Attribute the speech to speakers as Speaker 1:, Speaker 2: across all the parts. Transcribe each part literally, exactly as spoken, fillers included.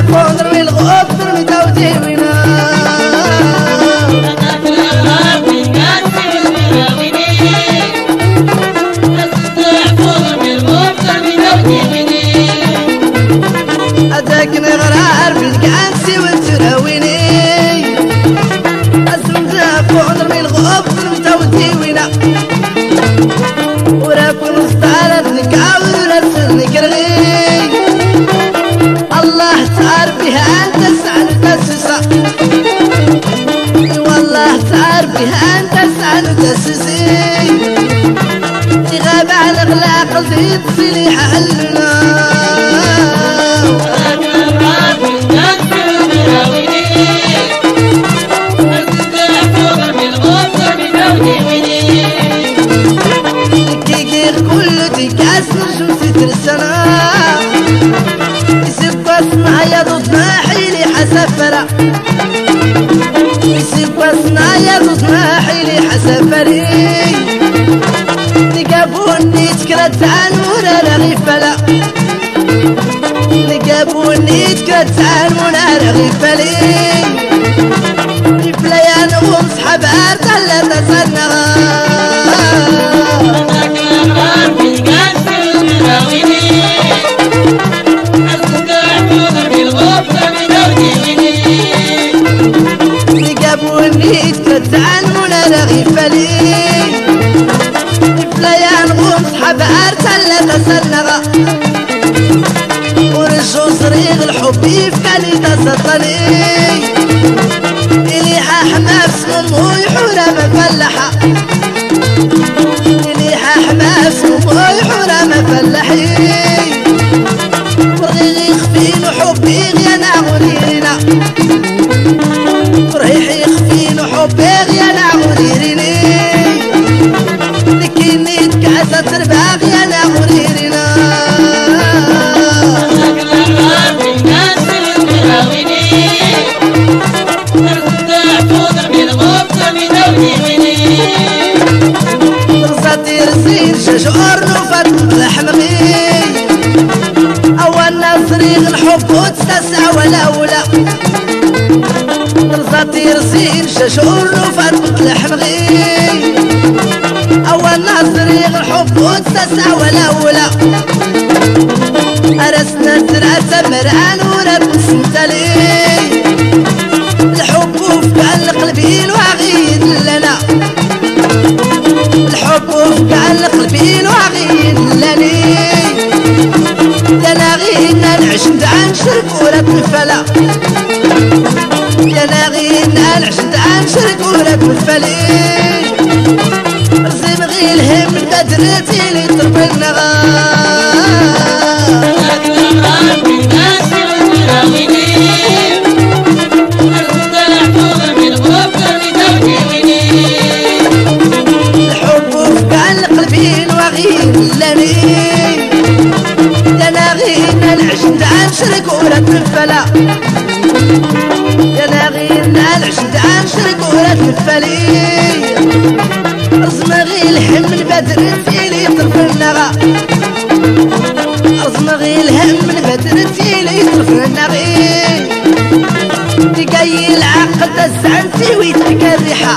Speaker 1: فوندر والغفر متوتي وينا أتاك نغرار بالكانسي وتراويني أسمتها فوندر والغفر متوتي وينا وراكن اختارت نكاور ورسلني كرغي الله تعرف بها أنت سعد تسسا والله تعرف بها أنت سعد تسسي غاب على الأغلاق زيد سليح حلنا كاس نجم ستر السنة يسيب بصنا يا ضدنا حيلي حسفرة يسيب بصنا يا ضدنا حيلي حسفري نقابوني تكرت عن منار غفلة نقابوني تكرت عن منار غفلي غفلة يا نغم صحاب عرض لا تصنغا نقابوني تكرت عن منار غفلي غفلة يا نغم صحاب عرض لا تصنغا ورجو صريغ الحب يفكالي تصطني إلي حاحمى بسمو يحورة مفلحة إلي حاحمى بسمو يحورة مفلحي ورغيغي يخفين وحبي غيانا غنيرنا وريحي يخفين وحبي غيانا غنيرني لكني تكاسة تربع غيانا غنيرنا رزين شجور نوفت لحمغي أول نصريغ الحب وتستسع ولا ولا رزاتي رزين شجور نوفت لحمغي أول نصريغ الحب وتستسع ولا ولا أرسنا ترعة مرعان ورد سنتلي الحب وفقع قلبي الوغيد لنا الحب وفقع قلبي الوغيد لني يا غينا العشد عن شرك ورد نفلا يا غينا العشد عن شرك ورد نفلي رزي بغي الهم بدرتي لي ترب النغا شرك ورد نفلا يا ناغينا العشد عن شرك ورد نفلي رزمغي الهم البدر تيلي طرف النغا رزمغي الهم البدر تيلي طرف النغي تقاي العقل تزعنتي ويترك الريحة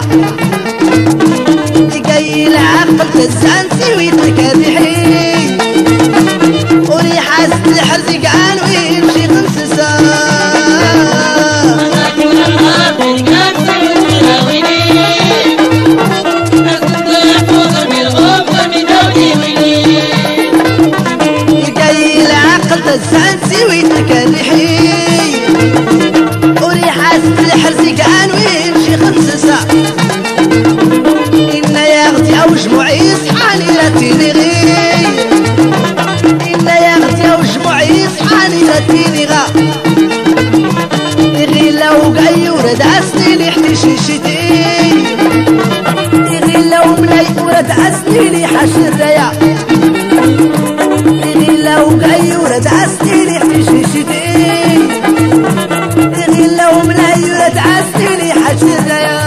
Speaker 1: تقاي العقل تزعنتي ويترك الريحي وريحة السحر زقعان ويمشي غنسسا يقاي العقل تزعنتي ويترك الريحي وريحة السحر زقعان ويمشي غنسسا إنا يا غدي أو جموعي صحاني لا تيري يغي لو قاي ورد عسني لي حتي شيشتي يغي لو ملاي ورد عسني لي حش الريا يغي لو قاي ورد عسني لي حتي شيشتي يغي لو ملاي ورد عسني لي حش الريا